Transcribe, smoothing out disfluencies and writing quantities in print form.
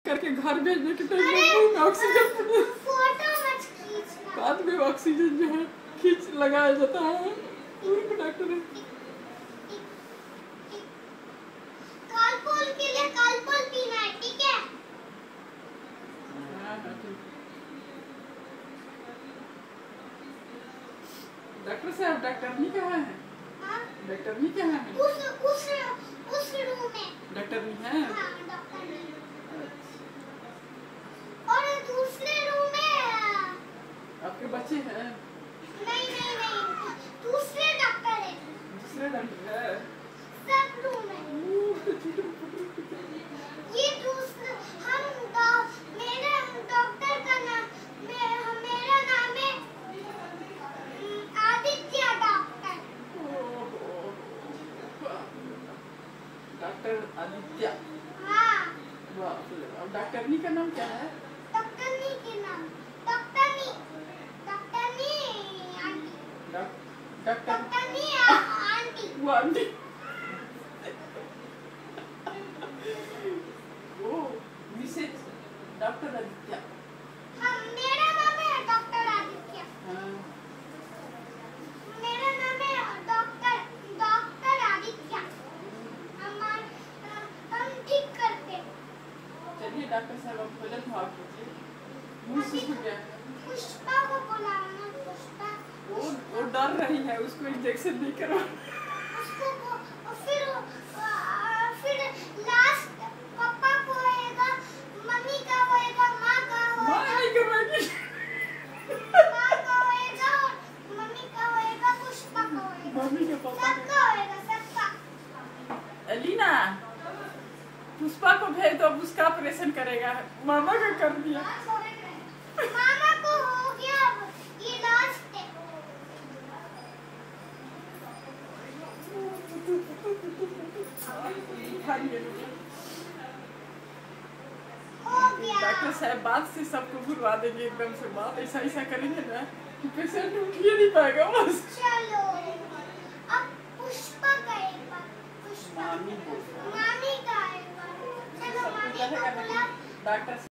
करके घर भेजने के टाइम में ऑक्सीजन बाद में ऑक्सीजन जो है खींच लगाया जाता है डॉक्टर ने। कालपोल के लिए कालपोल पीना है, ठीक है? डॉक्टर साहब, डॉक्टर नहीं कहाँ है? डॉक्टर नहीं कहाँ है? उस रूम में डॉक्टर नहीं है? हाँ, डॉक्टर नहीं। और दूसरे रूम में आपके बच्चे हैं? नहीं, दूसरे डॉक्टर है। दूसरे डॉक्टर है? सब रूम है। ये दूसरा मेरा डॉक्टर का नाम मेरा नाम है आदित्य डॉक्टर। डॉक्टर आदित्य। हाँ। अब डॉक्टरनी का नाम क्या है? डॉक्टरनी के नाम डॉक्टरनी आंटी। डॉक्टरनी आंटी। वो आंटी। ओ मिसेज डॉक्टर आदित्य। हाँ, मेरा नाम है डॉक्टर आदित्य। हाँ। मेरा नाम है डॉक्टर आदित्य। हम ठीक करते। चलिए डॉक्टर साहब, आप भोजन भाव कीजिए। मुँह सूख गया है। पुष्पा को बुलाओ ना, पुष्पा। वो डर रही है, उसको इंजेक्शन नहीं करवा। उसको फिर लास्ट पापा को होएगा, मम्मी का होएगा, माँ का होएगा। माँ नहीं करवाएगी। माँ का होएगा और मम्मी का होएगा, पुष्पा का होएगा। मम्मी के पापा सबका होएगा, सबका। एलिना, पुष्पा को भेज दो, उसका ऑपरेशन करेगा। मामा का कर दिया। मामा को हो गया, ये लास्ट है। हो गया। डॉक्टर साहब बात से सबको बुलवा देंगे, एकदम से बात ऐसा करेंगे ना कि पेशेंट उठ ही नहीं पाएगा बस। चलो अब पुष्पा का एक बार, पुष्पा मामी का एक बार। चलो मामी को बुला। डॉक्टर